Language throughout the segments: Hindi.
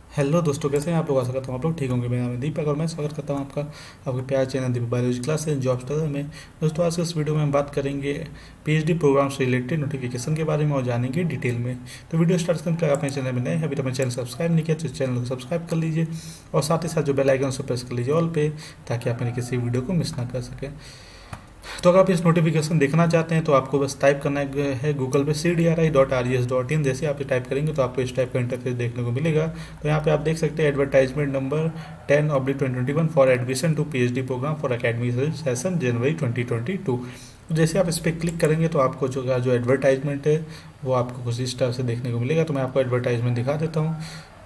हेलो दोस्तों, कैसे हैं आप लोग। आशा करता हूँ आप लोग ठीक होंगे। मेरा नाम है दीपक और मैं स्वागत करता हूँ आपका आपके प्यार चैनल दीपक बायोलॉजी क्लास है जॉब स्टार में। दोस्तों, आज के इस वीडियो में हम बात करेंगे पीएचडी प्रोग्राम से रिलेटेड नोटिफिकेशन के बारे में और जानेंगे डिटेल में। तो वीडियो स्टार्ट करने के पहले अपने चैनल में नए हैं, अभी तो अपने चैनल सब्सक्राइब नहीं किया तो चैनल को सब्सक्राइब कर लीजिए और साथ ही साथ जो बेल आइकन उसे प्रेस कर लीजिए ऑल पे, ताकि आप मेरी किसी वीडियो को मिस ना कर सकें। तो अगर आप इस नोटिफिकेशन देखना चाहते हैं तो आपको बस टाइप करना है गूगल पे cdri.res.in। जैसे आप टाइप करेंगे तो आपको इस टाइप का इंटरफेस देखने को मिलेगा। तो यहाँ पे आप देख सकते हैं advertisement number 10/2021 for admission to PhD programme for academic session January 2022। तो जैसे आप इस पर क्लिक करेंगे तो आपको जो एडवर्टाइजमेंट है वो आपको कुछ इस टाइप से देखने को मिलेगा। तो मैं आपको एडवर्टाइजमेंट दिखा देता हूँ।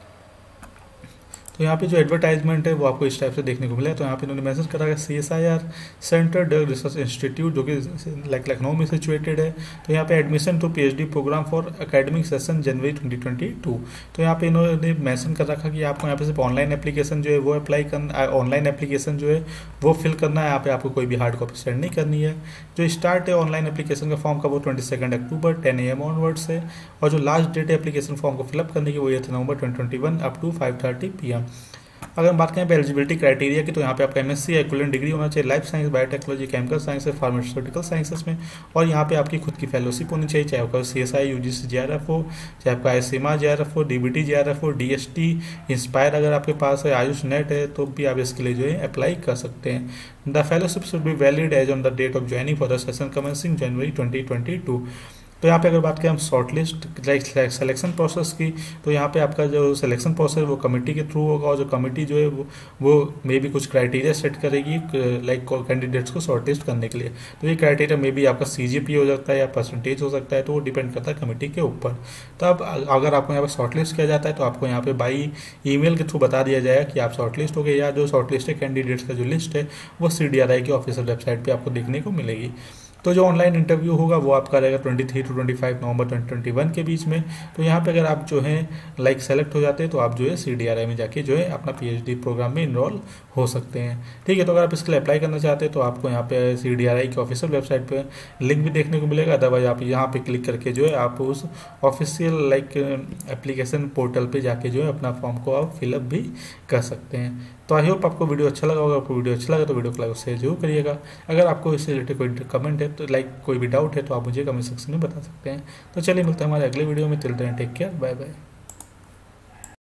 तो यहाँ पे जो एडवर्टाइजमेंट है वो आपको इस टाइप से देखने को मिला है। तो यहाँ पे इन्होंने मैसेज करा है CSIR centre drug research institute, जो कि लखनऊ में सिचुएटेड है। तो यहाँ पे admission to PhD programme for academic session January 2022। तो यहाँ पे इन्होंने मेंशन कर रखा कि आपको यहाँ पे सिर्फ ऑनलाइन एप्लीकेशन जो है वो अप्लाई करना, ऑनलाइन एप्लीकेशन जो है वो फिल करना है। यहाँ पे आपको कोई भी हार्ड कॉपी सेंड नहीं करनी है। जो स्टार्ट है ऑनलाइन एप्लीकेशन का फॉर्म का वो 22 अक्टूबर 10 AM ऑनवर्ड्स है। और जो लास्ट डेट है एप्लीकेशन फॉर्म को फिलअप करने की वो 8 नवंबर 2021 अप टू 5:30 PM। अगर हम बात करें एलिजिबिलिटी क्राइटेरिया की, तो यहाँ पे आपका MSc या इक्विवेलेंट डिग्री होना चाहिए life science, biotechnology, chemical science, pharmaceutical sciences में। और यहाँ पे आपकी खुद की फेलोशिप होनी चाहिए, चाहे आपका CSI UGC JRF हो, चाहे आपका ICMR JRF हो, DBT JRF हो, DST इंस्पायर अगर आपके पास है, आयुष नेट है, तो भी आप इसके लिए जो है अप्लाई कर सकते हैं। The fellowship should be valid as on the date of joining for the session commencing January 2022। तो यहाँ पे अगर बात करें हम शॉर्टलिस्ट सिलेक्शन प्रोसेस की, तो यहाँ पे आपका जो सिलेक्शन प्रोसेस वो कमेटी के थ्रू होगा। और जो कमेटी जो है वो मे भी कुछ क्राइटेरिया सेट करेगी लाइक कैंडिडेट्स को शॉर्टलिस्ट करने के लिए। तो ये क्राइटेरिया मे भी आपका CGP हो सकता है या परसेंटेज हो सकता है, तो वो डिपेंड करता है कमेटी के ऊपर। तो अब अगर आपको यहाँ पर शॉर्टलिस्ट किया जाता है तो आपको यहाँ पे बाई ईमेल के थ्रू बता दिया जाएगा कि आप शॉर्टलिस्ट हो गए, या जो शॉर्टलिस्टेड कैंडिडेट्स का जो लिस्ट है वो CDRI की ऑफिशियल वेबसाइट पर आपको देखने को मिलेगी। तो जो ऑनलाइन इंटरव्यू होगा वो आपका रहेगा 23 to 25 नवंबर 2021 के बीच में। तो यहाँ पे अगर आप जो है लाइक सेलेक्ट हो जाते हैं तो आप जो है CDRI में जाके जो है अपना PhD प्रोग्राम में इनरोल हो सकते हैं। ठीक है। तो अगर आप इसके लिए अप्लाई करना चाहते हैं तो आपको यहाँ पे CDRI की ऑफिशियल वेबसाइट पे लिंक भी देखने को मिलेगा। अदरवाइज आप यहाँ पे क्लिक करके जो है आप उस ऑफिशियल लाइक एप्लीकेशन पोर्टल पे जाके जो है अपना फॉर्म को आप फिलअप भी कर सकते हैं। तो आई होप आपको वीडियो अच्छा लगा होगा। आपको वीडियो अच्छा लगा तो वीडियो को लाइक शेयर जरूर करिएगा। अगर आपको इससे रिलेटेड कोई कमेंट है तो लाइक कोई भी डाउट है तो आप मुझे कमेंट सेक्शन में बता सकते हैं। तो चलिए मिलते हैं हमारे अगले वीडियो में। Till then take care, bye bye.